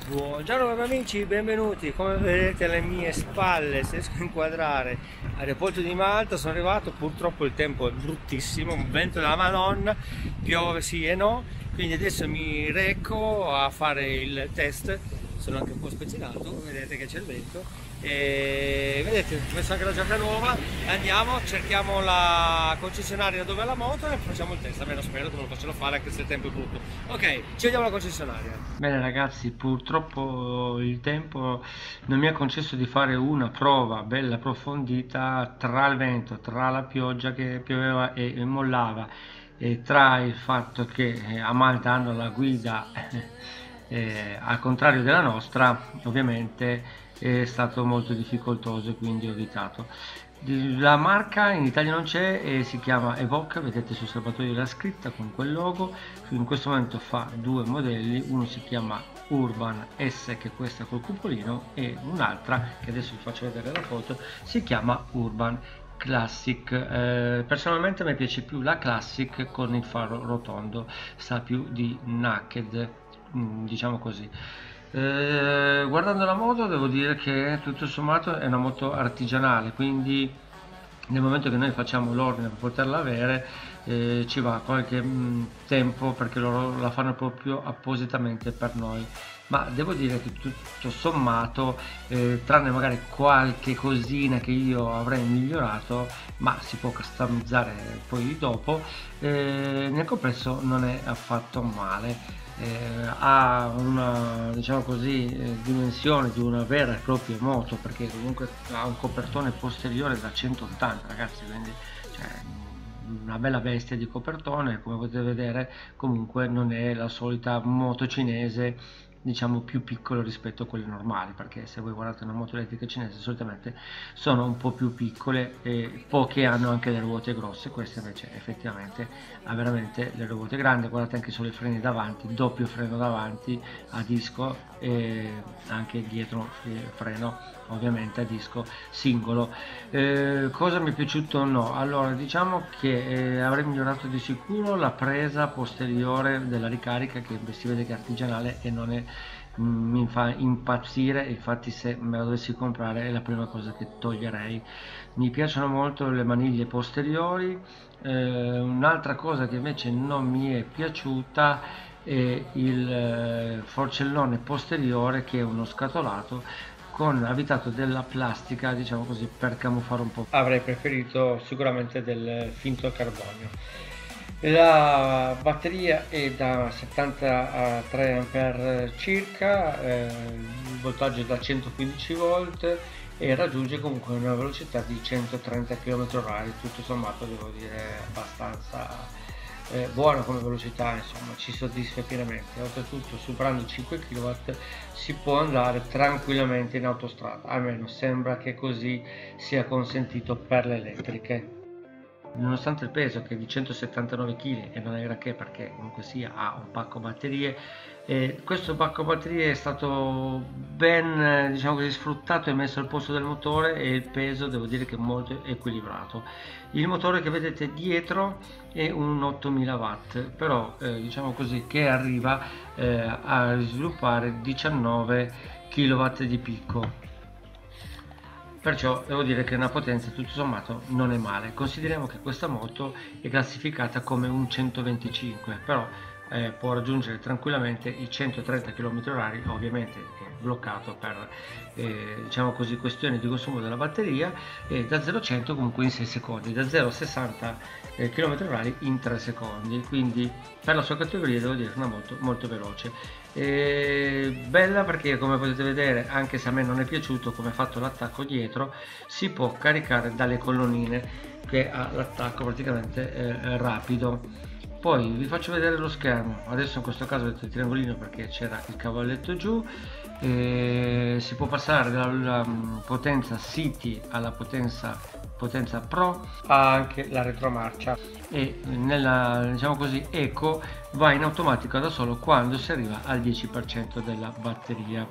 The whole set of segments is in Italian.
Buongiorno cari amici, benvenuti. Come vedete alle mie spalle, se riesco a inquadrare, aeroporto di Malta, sono arrivato. Purtroppo il tempo è bruttissimo, un vento della Madonna, piove sì e no, quindi adesso mi reco a fare il test. Sono anche un po' spezzinato, vedete che c'è il vento e vedete, ho messo anche la giacca nuova. Andiamo, cerchiamo la concessionaria dove ha la moto e facciamo il test. Almeno spero che me lo facciano fare anche se il tempo è brutto. Ok, ci vediamo alla concessionaria. Bene ragazzi, purtroppo il tempo non mi ha concesso di fare una prova bella approfondita tra il vento, tra la pioggia che pioveva e mollava, e tra il fatto che a Malta hanno la guida al contrario della nostra. Ovviamente è stato molto difficoltoso e quindi ho evitato. La marca in Italia non c'è e si chiama Evoque, vedete sul serbatoio la scritta con quel logo. In questo momento fa due modelli, uno si chiama Urban S, che è questa col cupolino, e un'altra che adesso vi faccio vedere la foto, si chiama Urban Classic. Personalmente mi piace più la Classic con il faro rotondo, sa più di naked, diciamo così. Guardando la moto devo dire che tutto sommato è una moto artigianale, quindi nel momento che noi facciamo l'ordine per poterla avere ci va qualche tempo, perché loro la fanno proprio appositamente per noi. Ma devo dire che tutto sommato, tranne magari qualche cosina che io avrei migliorato, ma si può customizzare poi dopo, nel complesso non è affatto male. Ha una, diciamo così, dimensione di una vera e propria moto, perché comunque ha un copertone posteriore da 180 ragazzi, quindi cioè, una bella bestia di copertone. Come potete vedere comunque non è la solita moto cinese, diciamo più piccolo rispetto a quelle normali, perché se voi guardate una moto elettrica cinese solitamente sono un po' più piccole e poche hanno anche le ruote grosse. Questa invece effettivamente ha veramente le ruote grandi. Guardate anche solo i freni davanti, doppio freno davanti a disco, e anche dietro freno ovviamente a disco singolo. Cosa mi è piaciuto o no? Allora, diciamo che avrei migliorato di sicuro la presa posteriore della ricarica, che si vede che è artigianale e non è, mi fa impazzire. Infatti se me la dovessi comprare è la prima cosa che toglierei. Mi piacciono molto le maniglie posteriori. Un'altra cosa che invece non mi è piaciuta è il forcellone posteriore, che è uno scatolato con avvitato della plastica, diciamo così, per camuffare un po'. Avrei preferito sicuramente del finto carbonio. La batteria è da 73 A circa, il voltaggio è da 115 volt e raggiunge comunque una velocità di 130 km/h. Tutto sommato devo dire abbastanza buona come velocità, insomma ci soddisfa pienamente. Oltretutto superando 5 kW si può andare tranquillamente in autostrada, almeno sembra che così sia consentito per le elettriche. Nonostante il peso, che è di 179 kg e non è granché, perché comunque sia ha un pacco batterie, questo pacco batterie è stato ben, diciamo così, sfruttato e messo al posto del motore, e il peso devo dire che è molto equilibrato. Il motore che vedete dietro è un 8000 watt, però diciamo così che arriva a sviluppare 19 kW di picco. Perciò devo dire che una potenza tutto sommato non è male. Consideriamo che questa moto è classificata come un 125, però può raggiungere tranquillamente i 130 km/h. Ovviamente è bloccato per diciamo così, questioni di consumo della batteria, e da 0 a 100 comunque in 6 secondi, da 0 a 60 km/h in 3 secondi, quindi per la sua categoria devo dire che è una moto molto veloce. Bella perché, come potete vedere, anche se a me non è piaciuto come è fatto l'attacco dietro, si può caricare dalle colonnine, che ha l'attacco praticamente rapido. Poi vi faccio vedere lo schermo. Adesso in questo caso vedete il triangolino perché c'era il cavalletto giù. Si può passare dalla potenza City alla potenza Pro. Ha anche la retromarcia, e nella, diciamo così, Eco va in automatico da solo quando si arriva al 10% della batteria.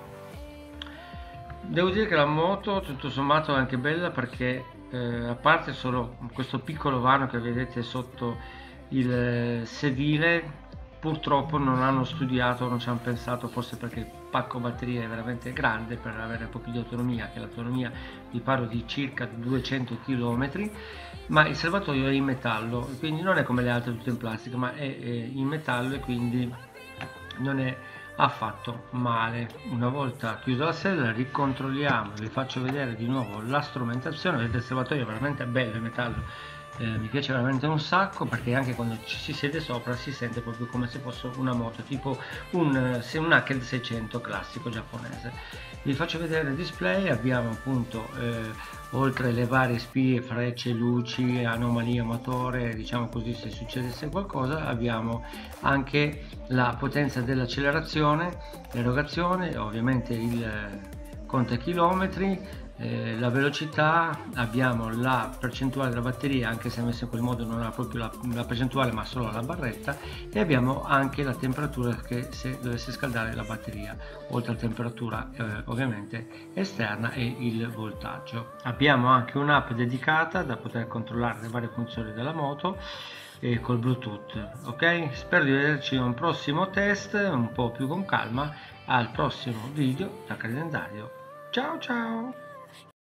Devo dire che la moto tutto sommato è anche bella, perché a parte solo questo piccolo vano che vedete sotto il sedile, purtroppo non hanno studiato, non ci hanno pensato, forse perché il pacco batterie è veramente grande per avere un po' più di autonomia, che l'autonomia vi parlo di circa 200 km, ma il serbatoio è in metallo, quindi non è come le altre tutte in plastica, ma è in metallo e quindi non è affatto male. Una volta chiusa la sella ricontrolliamo, vi faccio vedere di nuovo la strumentazione. Vedete, il serbatoio è veramente bello in metallo, mi piace veramente un sacco, perché anche quando ci si siede sopra si sente proprio come se fosse una moto, tipo un Naked 600 classico giapponese. Vi faccio vedere il display. Abbiamo appunto oltre le varie spie, frecce, luci, anomalie motore, diciamo così, se succedesse qualcosa, abbiamo anche la potenza dell'accelerazione, l'erogazione, ovviamente il conta chilometri, la velocità, abbiamo la percentuale della batteria, anche se messo in quel modo non ha proprio la percentuale ma solo la barretta, e abbiamo anche la temperatura che se dovesse scaldare la batteria, oltre alla temperatura ovviamente esterna, e il voltaggio. Abbiamo anche un'app dedicata da poter controllare le varie funzioni della moto e col Bluetooth. Ok, spero di vederci a un prossimo test un po' più con calma, al prossimo video da calendario. Ciao ciao.